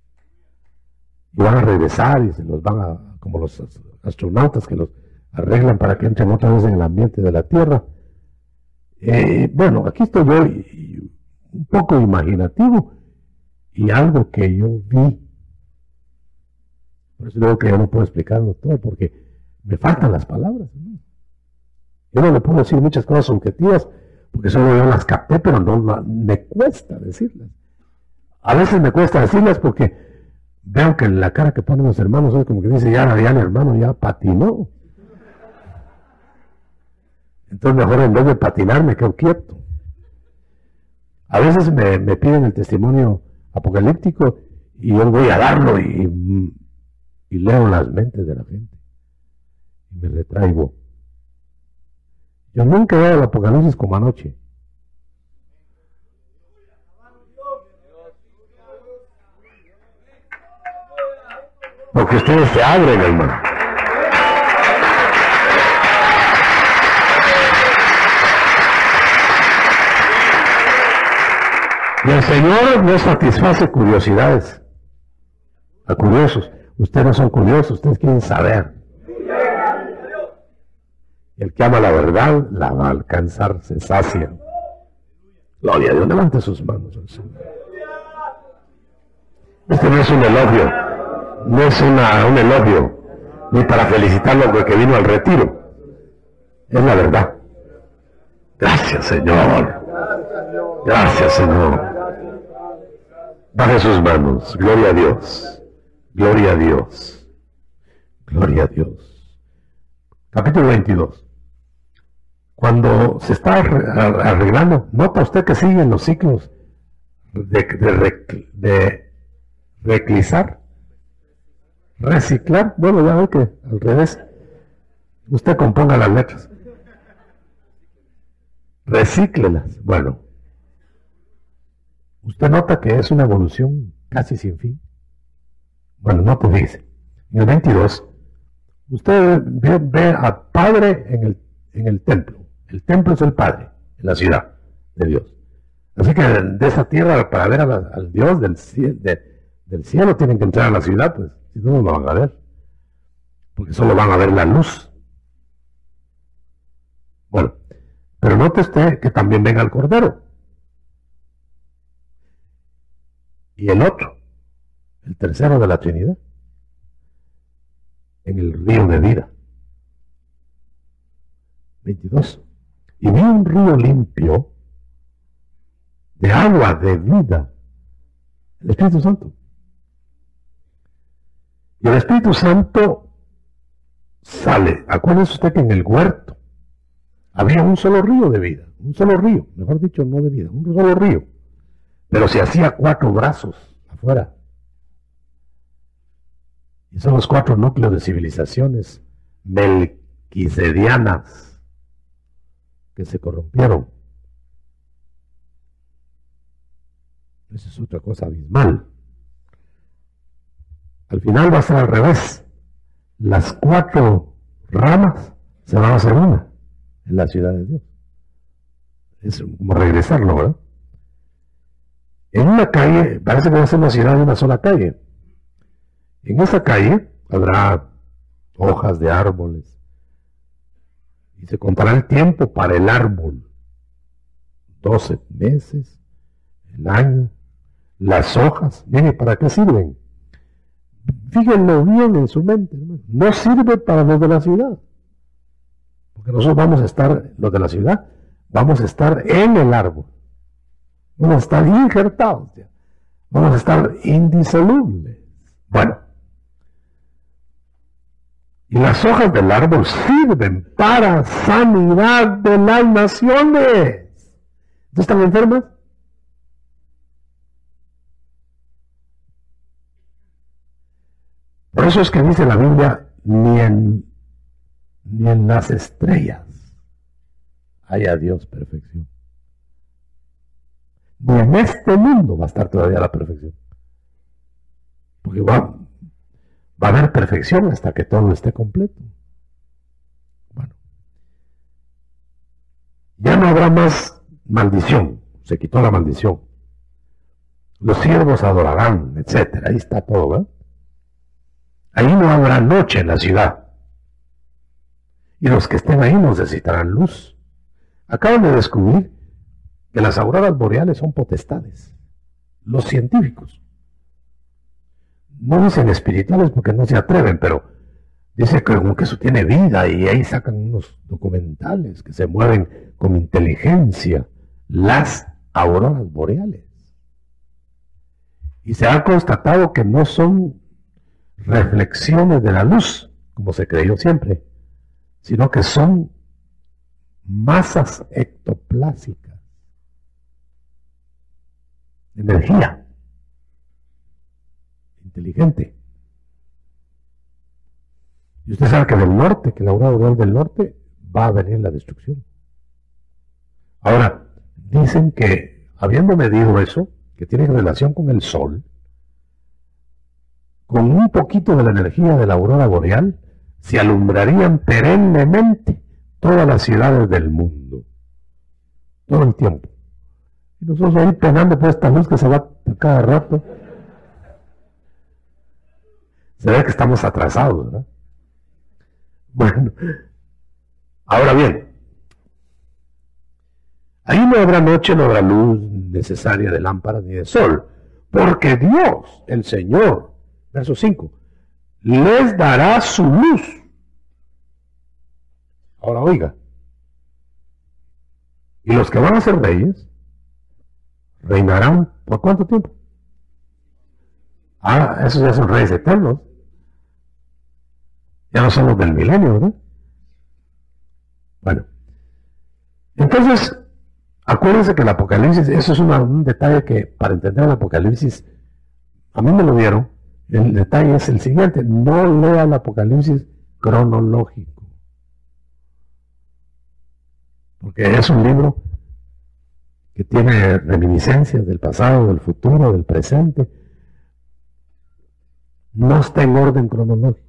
Y van a regresar y se los van a, como los astronautas que los arreglan para que entren otra vez en el ambiente de la Tierra. Bueno, aquí estoy yo un poco imaginativo y algo que yo vi. Por eso digo que yo no puedo explicarlo todo, porque me faltan las palabras, ¿no? Yo no le puedo decir muchas cosas subjetivas, porque solo yo las capté, pero no me cuesta decirlas. A veces me cuesta decirlas porque veo que la cara que ponen los hermanos es como que dice, ya el hermano ya patinó. Entonces mejor en vez de patinar me quedo quieto. A veces me piden el testimonio apocalíptico y yo voy a darlo y leo las mentes de la gente y me retraigo. Yo nunca he dado el apocalipsis como anoche. Porque ustedes se abren, hermano. Y el Señor no satisface curiosidades a curiosos. Ustedes no son curiosos, ustedes quieren saber. El que ama la verdad la va a alcanzar, se sacia. Gloria a Dios, levante sus manos al Señor. Este no es un elogio, no es un elogio, ni para felicitarlo porque vino al retiro. Es la verdad. Gracias, Señor. Gracias, Señor. Baje sus manos. Gloria a Dios. Gloria a Dios. Gloria a Dios. Capítulo 22. Cuando se está arreglando, nota usted que siguen los ciclos de reciclar. Bueno, ya ve que al revés. Usted componga las letras. Recíclelas. Bueno. Usted nota que es una evolución casi sin fin. Bueno, no te dice. En el 22, usted ve al Padre en el templo. El templo es el Padre, en la ciudad de Dios. Así que de esa tierra, para ver al Dios del cielo, tienen que entrar a la ciudad, pues, si no, no lo van a ver. Porque solo van a ver la luz. Bueno, pero note usted que también ven al Cordero. Y el otro, el tercero de la Trinidad, en el río de vida. 22. Y vi un río limpio de agua de vida, el Espíritu Santo. Y el Espíritu Santo sale. Acuérdese usted que en el huerto había un solo río de vida, un solo río, mejor dicho, no de vida, un solo río. Pero se hacía 4 brazos afuera. Y son los 4 núcleos de civilizaciones melquisedianas que se corrompieron. Esa es otra cosa abismal. Al final va a ser al revés. Las 4 ramas se van a hacer una en la ciudad de Dios. Es como regresarlo, ¿verdad? En una calle, parece que va a ser una ciudad de una sola calle. En esa calle habrá hojas de árboles. Y se contará el tiempo para el árbol. 12 meses, el año, las hojas. Mire, ¿para qué sirven? Fíjenlo bien en su mente, hermano. No sirve para los de la ciudad. Porque nosotros vamos a estar, los de la ciudad, vamos a estar en el árbol. Vamos a estar injertados, ya. Vamos a estar indisolubles. Bueno, y las hojas del árbol sirven para sanidad de las naciones. ¿No están enfermas? Por eso es que dice la Biblia, ni en las estrellas haya Dios perfección. Ni en este mundo va a estar todavía la perfección. Porque va a haber perfección hasta que todo esté completo. Bueno. Ya no habrá más maldición. Se quitó la maldición. Los siervos adorarán, etc. Ahí está todo, ¿verdad? Ahí no habrá noche en la ciudad. Y los que estén ahí no necesitarán luz. Acaban de descubrir que las auroras boreales son potestades. Los científicos. No dicen espirituales porque no se atreven, pero dice que como que eso tiene vida y ahí sacan unos documentales que se mueven con inteligencia. Las auroras boreales. Y se ha constatado que no son reflexiones de la luz, como se creyó siempre, sino que son masas ectoplásmicas, energía inteligente. Y usted sabe que del norte, que la aurora boreal del norte, va a venir la destrucción. Ahora, dicen que, habiendo medido eso, que tiene relación con el sol, con un poquito de la energía de la aurora boreal, se alumbrarían perennemente todas las ciudades del mundo. Todo el tiempo. Y nosotros ahí penando por esta luz que se va cada rato. Se ve que estamos atrasados, ¿verdad? Bueno, ahora bien, ahí no habrá noche, no habrá luz necesaria de lámparas ni de sol, porque Dios, el Señor, verso 5, les dará su luz. Ahora oiga, y los que van a ser reyes, reinarán ¿por cuánto tiempo? Ah, esos ya son reyes eternos. Ya no son los del milenio, ¿verdad? Bueno, entonces, acuérdense que el Apocalipsis, eso es un detalle que para entender el Apocalipsis, a mí me lo dieron, el detalle es el siguiente, no lea el Apocalipsis cronológico, porque es un libro que tiene reminiscencias del pasado, del futuro, del presente, no está en orden cronológico.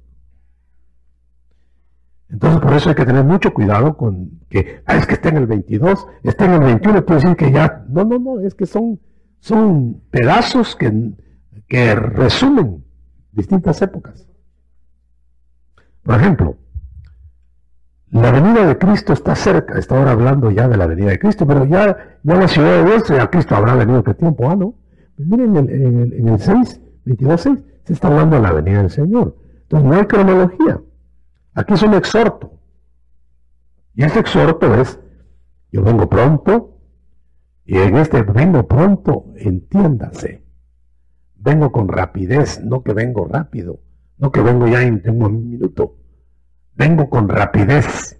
Entonces por eso hay que tener mucho cuidado con que, es que está en el 22, está en el 21, quiere decir que ya, no, es que son pedazos que resumen distintas épocas. Por ejemplo, la venida de Cristo está cerca, está ahora hablando ya de la venida de Cristo, pero ya la ciudad de Dios, ya Cristo habrá venido qué tiempo, ¿no? Pues miren, en el 6, 22:6, se está hablando de la venida del Señor. Entonces no hay cronología. Aquí es un exhorto. Y ese exhorto es, yo vengo pronto, y en este vengo pronto, entiéndase. Vengo con rapidez, no que vengo rápido, no que vengo ya en un minuto. Vengo con rapidez.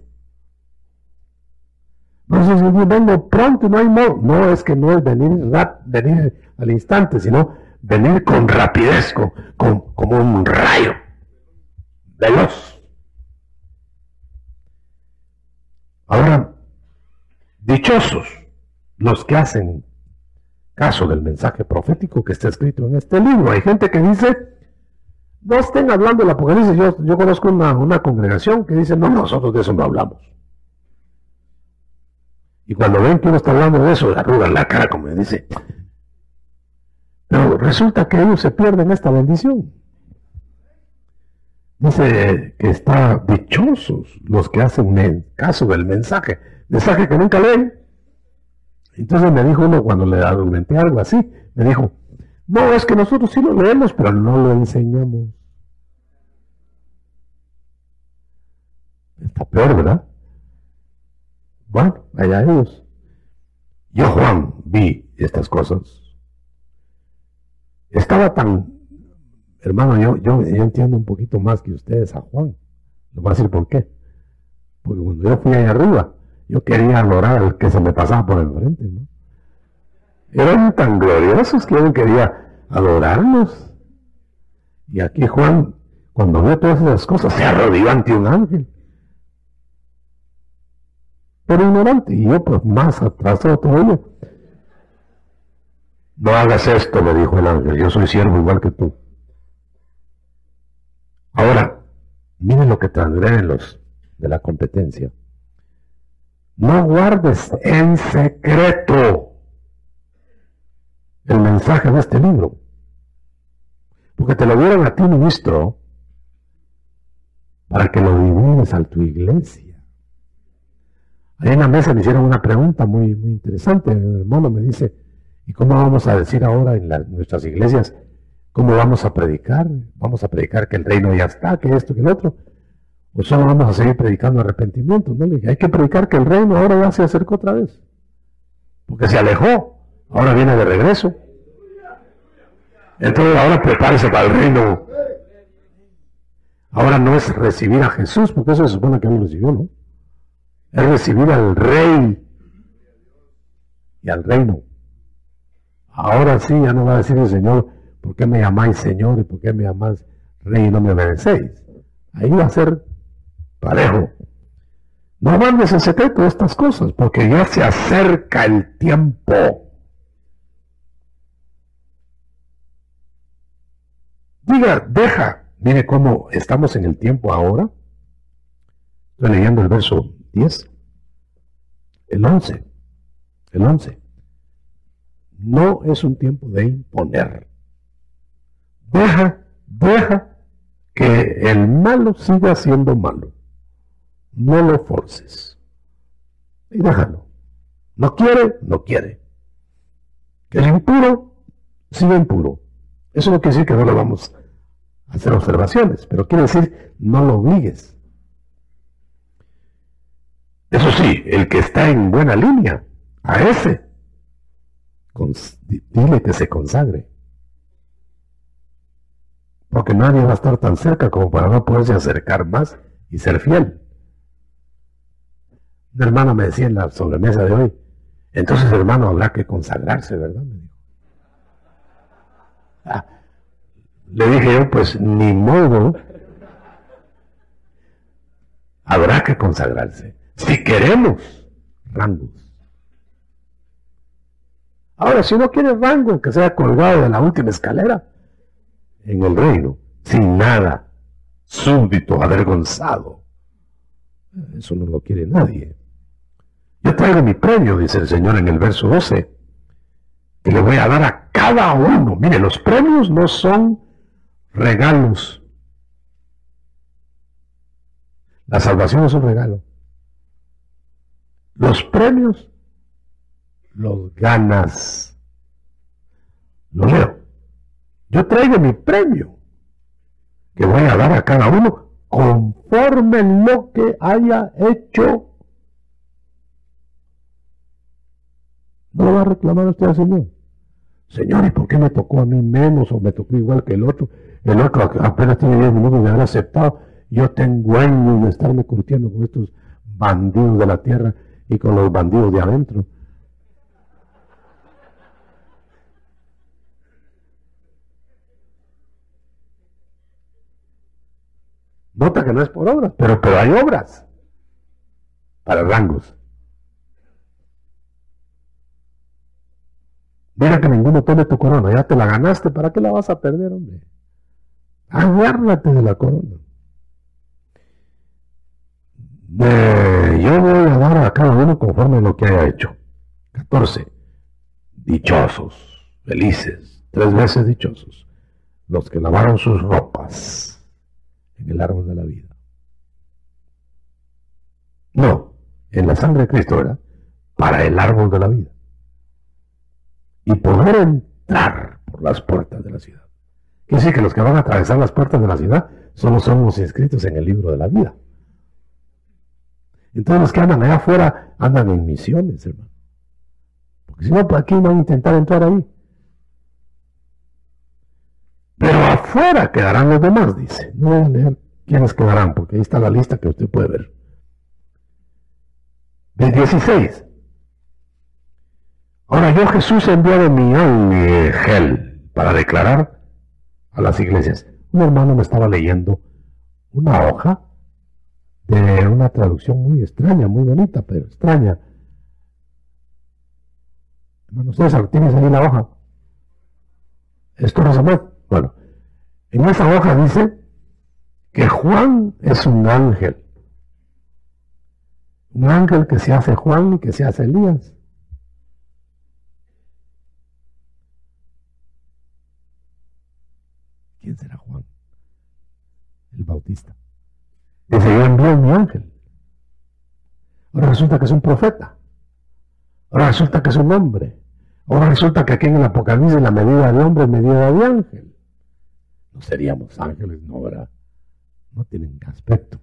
No sé si vengo pronto, no hay modo. No, es que no es venir al instante, sino venir con rapidez, como un rayo veloz. Ahora, dichosos los que hacen caso del mensaje profético que está escrito en este libro. Hay gente que dice, no estén hablando del Apocalipsis. Yo conozco una congregación que dice, no, nosotros de eso no hablamos. Y cuando ven que uno está hablando de eso, le arrugan la cara como dice. Pero resulta que ellos se pierden esta bendición. Dice que está dichosos los que hacen caso del mensaje que nunca leen. Entonces me dijo uno cuando le argumenté algo así, me dijo, no, es que nosotros sí lo leemos, pero no lo enseñamos. Está peor, ¿verdad? Bueno, allá ellos. Yo, Juan, vi estas cosas. Estaba tan... Hermano, yo entiendo un poquito más que ustedes a Juan. Les voy a decir por qué. Porque cuando yo fui allá arriba, yo quería adorar al que se me pasaba por enfrente, ¿no? Eran tan gloriosos que yo quería adorarlos. Y aquí Juan, cuando ve todas esas cosas, se arrodilló ante un ángel. Pero ignorante, y yo pues más atrasado todo ello. No hagas esto, le dijo el ángel, yo soy siervo igual que tú. Ahora, miren lo que transgreden los de la competencia. No guardes en secreto el mensaje de este libro, porque te lo dieron a ti, ministro, para que lo divulgues a tu iglesia. Ahí en la mesa me hicieron una pregunta muy interesante. Mi hermano me dice, ¿y cómo vamos a decir ahora en nuestras iglesias? ¿Cómo vamos a predicar? ¿Vamos a predicar que el reino ya está, que esto, que el otro? ¿O solo vamos a seguir predicando arrepentimiento? No le dije, hay que predicar que el reino ahora ya se acercó otra vez. Porque se alejó, ahora viene de regreso. Entonces ahora prepárese para el reino. Ahora no es recibir a Jesús, porque eso se supone que él lo recibió, ¿no? Es recibir al Rey y al reino. Ahora sí, ya no va a decir el Señor, ¿por qué me llamáis Señor y por qué me llamáis Rey y no me obedecéis? Ahí va a ser parejo. No mandes en secreto estas cosas, porque ya se acerca el tiempo. Mire cómo estamos en el tiempo ahora. Estoy leyendo el verso 10. El 11. No es un tiempo de imponer. Deja que el malo siga siendo malo. No lo forces. Y déjalo. No quiere. Que el impuro siga impuro. Eso no quiere decir que no le vamos a hacer observaciones, pero quiere decir no lo obligues. Eso sí, el que está en buena línea, a ese, dile que se consagre. Porque nadie va a estar tan cerca como para no poderse acercar más y ser fiel. Un hermano me decía en la sobremesa de hoy, entonces hermano habrá que consagrarse, ¿verdad? Me dijo. Le dije yo, pues ni modo, habrá que consagrarse. Si queremos rangos. Ahora, si no quieres rango, que sea colgado de la última escalera en el reino, sin nada, súbdito, avergonzado. Eso no lo quiere nadie. Yo traigo mi premio, dice el Señor en el verso 12, que le voy a dar a cada uno. Mire, los premios no son regalos. La salvación es un regalo. Los premios los ganas. Lo leo. Yo traigo mi premio que voy a dar a cada uno conforme lo que haya hecho. ¿No lo va a reclamar usted al Señor? Señor, ¿y por qué me tocó a mí menos o me tocó igual que el otro? El otro apenas tiene 10 minutos de haber aceptado. Yo tengo años de estarme curtiendo con estos bandidos de la tierra y con los bandidos de adentro. Nota que no es por obras, pero hay obras para rangos. Mira que ninguno tome tu corona, ya te la ganaste, ¿para qué la vas a perder, hombre? Agárrate de la corona. Yo voy a dar a cada uno conforme a lo que haya hecho. 14. Dichosos, felices, 3 veces dichosos, los que lavaron sus ropas en el árbol de la vida. No, en la sangre de Cristo, ¿verdad? Para el árbol de la vida. Y poder entrar por las puertas de la ciudad. Quiere decir que los que van a atravesar las puertas de la ciudad solo son los inscritos en el libro de la vida. Entonces los que andan allá afuera andan en misiones, hermano. Porque si no, ¿para qué van a intentar entrar ahí? Pero afuera quedarán los demás, dice. No voy a leer quiénes quedarán, porque ahí está la lista que usted puede ver. Del 16. Ahora yo, Jesús, he enviado mi ángel para declarar a las iglesias. Un hermano me estaba leyendo una hoja de una traducción muy extraña, muy bonita, pero extraña. Hermano, César, ¿tienes ahí la hoja? Esto no se ve. Bueno, en esa hoja dice que Juan es un ángel. Un ángel que se hace Juan y que se hace Elías. ¿Quién será Juan? El Bautista. Dice, yo envío mi ángel. Ahora resulta que es un profeta. Ahora resulta que es un hombre. Ahora resulta que aquí en el Apocalipsis la medida de hombre es medida de ángel. No seríamos ángeles, no, ¿verdad? No tienen aspecto.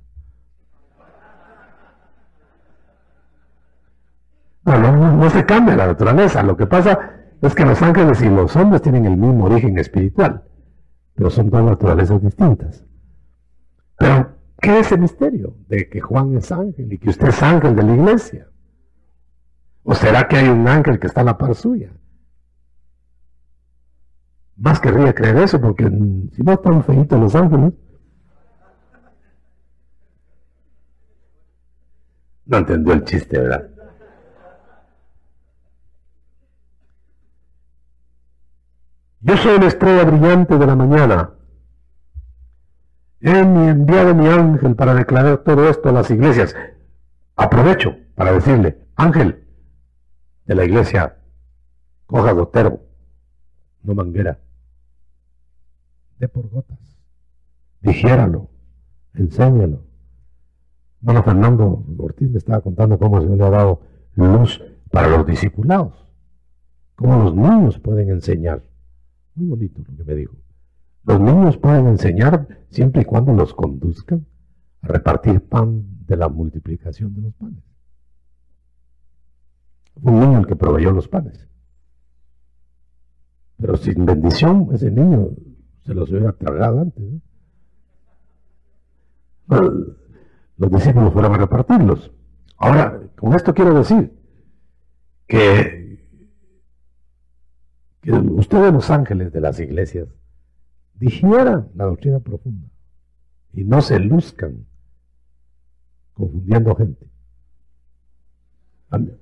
No se cambia la naturaleza. Lo que pasa es que los ángeles y los hombres tienen el mismo origen espiritual, pero son dos naturalezas distintas. Pero, ¿qué es el misterio de que Juan es ángel y que usted es ángel de la iglesia? ¿O será que hay un ángel que está a la par suya? Más querría creer eso, porque si no están feitos los ángeles. No entendió el chiste, ¿verdad? Yo soy la estrella brillante de la mañana. He enviado mi ángel para declarar todo esto a las iglesias. Aprovecho para decirle, ángel de la iglesia, coja gotero, no manguera, dé por gotas, digiéralo, enséñalo. Bueno, Fernando Ortiz me estaba contando cómo se le ha dado luz para los discipulados, cómo los niños pueden enseñar. Muy bonito lo que me dijo. Los niños pueden enseñar siempre y cuando los conduzcan a repartir pan de la multiplicación de los panes. Fue un niño el que proveyó los panes. Pero sin bendición, ese niño se los hubiera tragado antes, ¿no? Bueno, los discípulos fueron a repartirlos. Ahora, con esto quiero decir que ustedes, los ángeles de las iglesias, digieran la doctrina profunda y no se luzcan confundiendo gente. A mí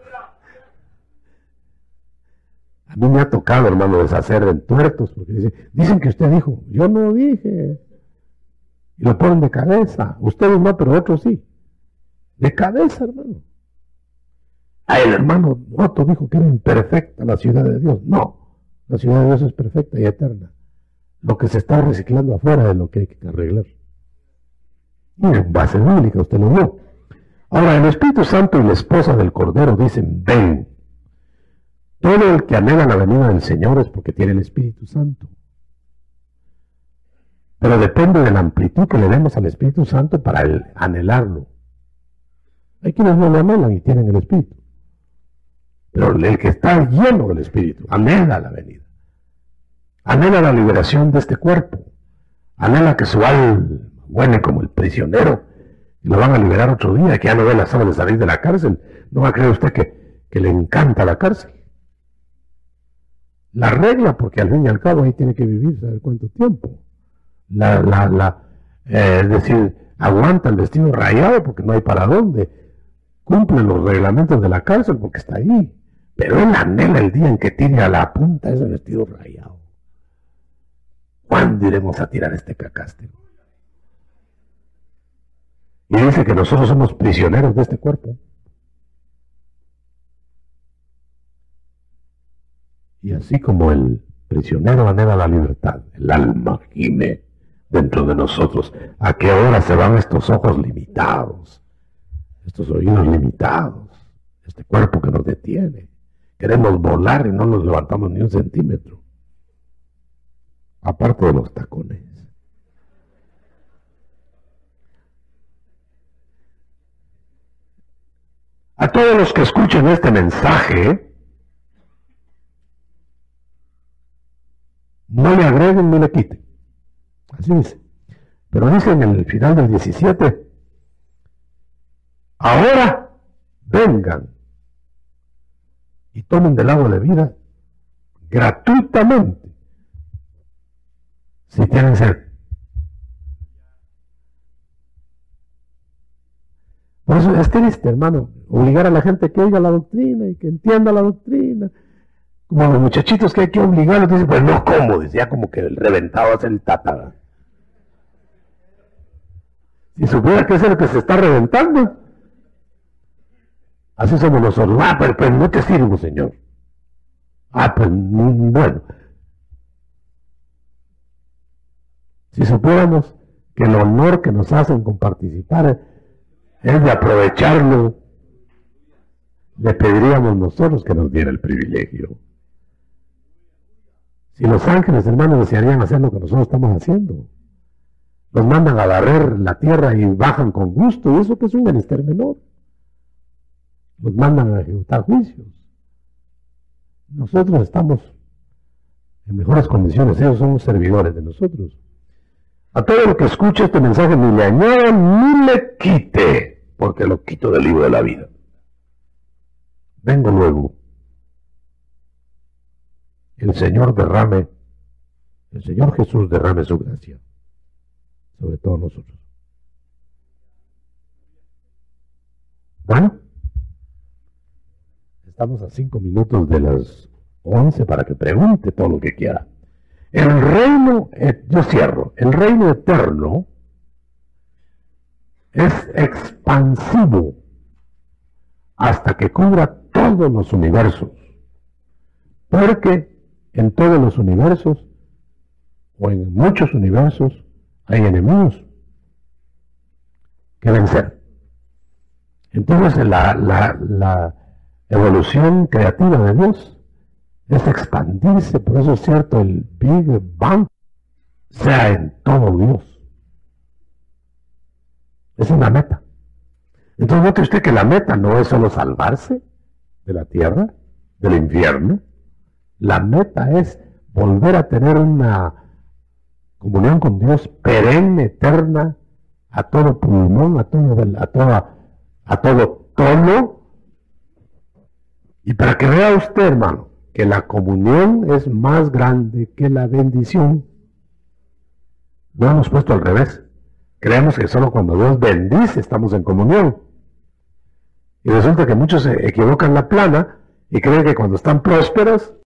me ha tocado, hermano, deshacer entuertos, porque dicen que usted dijo, yo no dije, y lo ponen de cabeza. Ustedes no, pero otros sí. De cabeza, hermano. El hermano Otto dijo que era imperfecta la ciudad de Dios. No, la ciudad de Dios es perfecta y eterna. Lo que se está reciclando afuera es lo que hay que arreglar. Y en base bíblica, usted lo vio. Ahora, el Espíritu Santo y la esposa del Cordero dicen, ven. Todo el que anhela la venida del Señor es porque tiene el Espíritu Santo. Pero depende de la amplitud que le demos al Espíritu Santo para anhelarlo. Hay quienes no lo anhelan y tienen el Espíritu. Pero el que está lleno del Espíritu anhela la venida. Anhela la liberación de este cuerpo. Anhela que su alma huele como el prisionero y lo van a liberar otro día, que ya no ve las horas de salir de la cárcel. No va a creer usted que le encanta la cárcel. La regla, porque al fin y al cabo ahí tiene que vivir, ¿sabe cuánto tiempo? Es decir, aguanta el vestido rayado porque no hay para dónde. Cumple los reglamentos de la cárcel porque está ahí. Pero él anhela el día en que tire a la punta ese vestido rayado. ¿Cuándo iremos a tirar este cacaste? Y dice que nosotros somos prisioneros de este cuerpo. Y así como el prisionero anhela la libertad, el alma gime dentro de nosotros. ¿A qué hora se van estos ojos limitados? Estos oídos limitados, este cuerpo que nos detiene. Queremos volar y no nos levantamos ni un centímetro. Aparte de los tacones. A todos los que escuchen este mensaje, no le agreguen ni le quiten. Así dice. Pero dice en el final del 17, ahora vengan y tomen del agua de vida gratuitamente si tienen sed. Por eso es triste, hermano, obligar a la gente que oiga la doctrina y que entienda la doctrina. Como a los muchachitos que hay que obligarlos, dicen, pues no, ¿cómo? Decía como que el reventado hace el tata. Si supiera que es el que se está reventando. Así somos nosotros. Pues no te sirvo, Señor. Pues bueno. Si supiéramos que el honor que nos hacen con participar es de aprovecharlo, le pediríamos nosotros que nos diera el privilegio. Si los ángeles, hermanos, desearían hacer lo que nosotros estamos haciendo, los mandan a barrer la tierra y bajan con gusto, y eso que es un menester menor. Los mandan a ejecutar juicios. Nosotros estamos en mejores condiciones, ellos son servidores de nosotros. A todo el que escuche este mensaje ni le añada ni le quite, porque lo quito del libro de la vida. Vengo luego. El Señor Jesús derrame su gracia sobre todos nosotros. Bueno, estamos a 5 minutos de las 11 para que pregunte todo lo que quiera. El reino, yo cierro, el reino eterno es expansivo hasta que cubra todos los universos, porque en todos los universos, o en muchos universos, hay enemigos que vencer. Entonces la evolución creativa de Dios es expandirse, por eso es cierto, el Big Bang sea en todo Dios. Es una meta. Entonces note usted que la meta no es solo salvarse de la tierra, del infierno. La meta es volver a tener una comunión con Dios perenne, eterna, a todo pulmón, a todo tono. Y para que vea usted, hermano, que la comunión es más grande que la bendición. Lo hemos puesto al revés. Creemos que solo cuando Dios bendice estamos en comunión. Y resulta que muchos se equivocan la plana y creen que cuando están prósperos